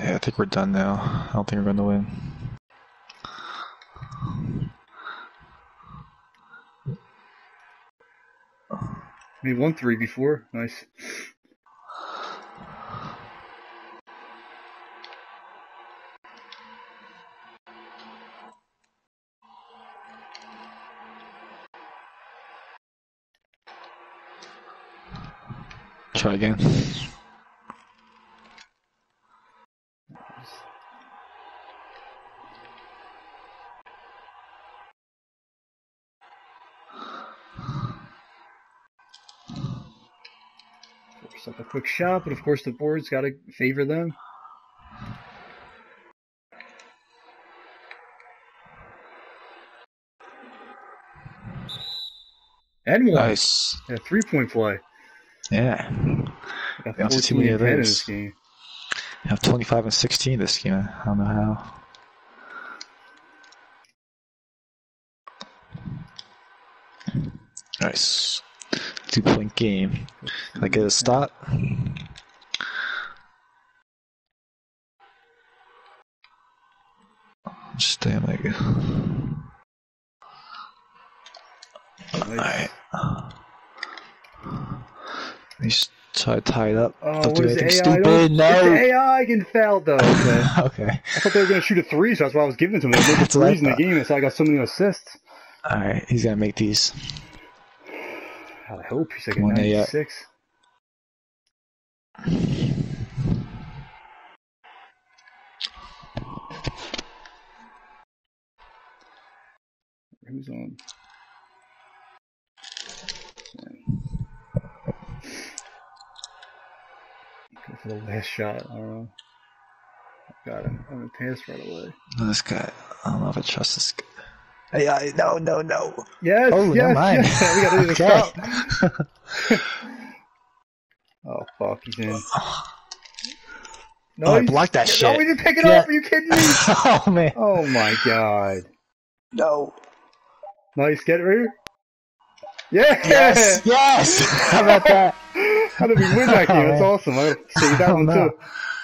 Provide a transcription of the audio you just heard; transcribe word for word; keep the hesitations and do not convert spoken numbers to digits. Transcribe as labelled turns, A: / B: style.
A: Yeah, I think we're done now. I don't think we're going to win.
B: We won three before. Nice.
A: Try again.
B: Force up a quick shot, but of course the board's got to favor them. And one.
A: Nice.
B: Yeah, three-point play.
A: Yeah.
B: I got fourteen and ten in this game.
A: I have twenty-five and sixteen this game. I don't know how. Nice. Two-point game. Can I get a stop? Just stay like.
B: Nice.
A: Alright. Let me just try to tie it up.
B: Oh,
A: don't do
B: what is
A: anything
B: A I?
A: stupid. No.
B: It's A I getting fouled though. Okay.
A: Okay.
B: I thought they were going to shoot a three, so that's why I was giving it to them. They made the threes in the game, and so I got so many assists.
A: Alright, he's going to make these.
B: I hope he's like a ninety-six. Who's on? Go for the last shot. I don't know. Got him. I'm gonna pass right away.
A: This guy. I don't know if I trust this guy. Hey, I, no, no, no.
B: Yes,
A: oh,
B: yes,
A: never mind.
B: yes. We gotta do the stop. Oh, fuck. He's in. No,
A: oh, I blocked that shit.
B: No, we didn't pick it
A: yeah.
B: up. Are you kidding me?
A: Oh, man.
B: Oh, my God.
A: No.
B: Nice. Get it right here. Yeah.
A: Yes. Yes. How about that?
B: How did we win that game? That's awesome. I gotta save that
A: oh,
B: one,
A: no.
B: too.